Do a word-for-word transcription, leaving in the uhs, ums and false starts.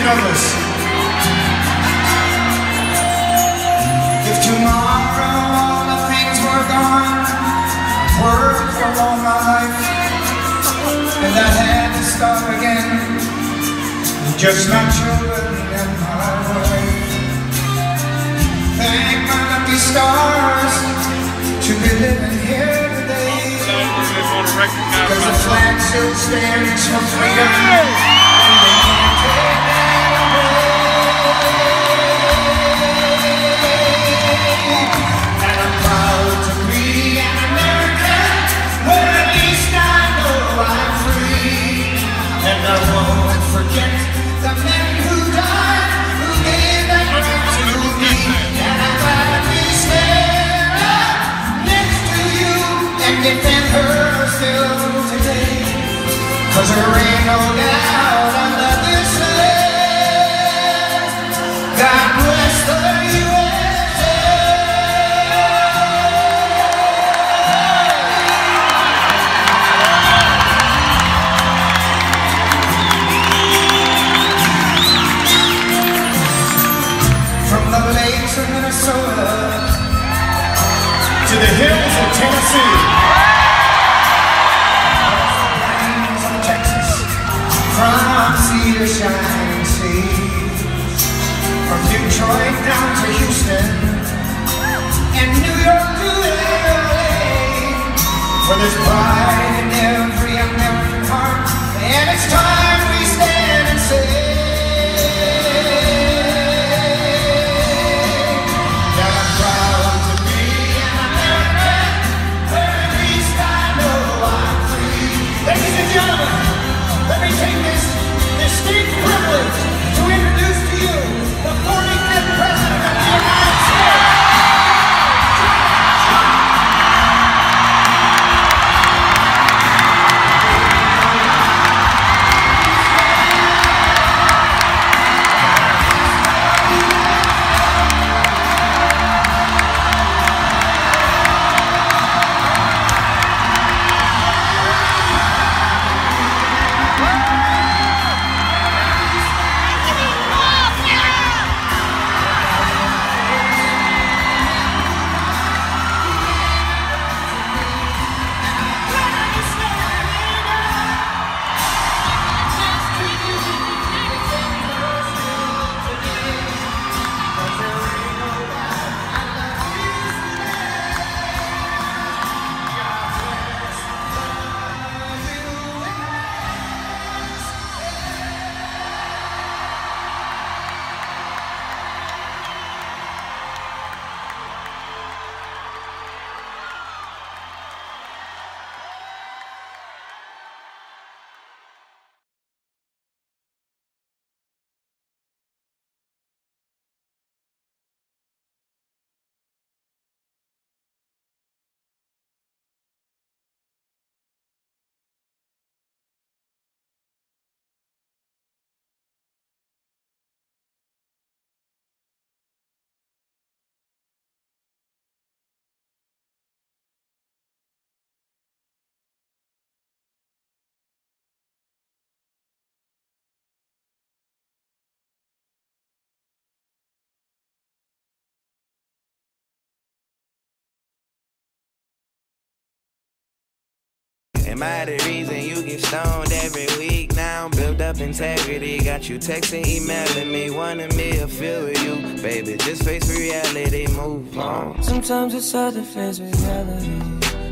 others. If tomorrow all the things were gone, I've worked for all my life, and I had to start again with just my children and my wife. Thank my lucky stars to be living here today, because the flag still stands for freedom, and they can't take that away. And I'm proud to be an American, where at least I know I'm free. And I won't forget the men who died, who gave that right to me. And I'm glad to be standing up next to you and defend her still today. Cause there ain't no doubt under this land. God bless the U S A. From the lakes of Minnesota to the hills of Tennessee, from sea to shining sea, from Detroit down to Houston, and New York to L A, where there's pride in every American heart, and it's time we stand and say that I'm proud to be an American, where at least I know I'm free. Ladies and gentlemen, let me take this distinct privilege to introduce to you the forty-fifth President of the United States. Am I the reason you get stoned every week now? Build up integrity, got you texting, emailing me, wanting me to feel with you. Baby, just face reality, move on. Sometimes it's hard to face reality.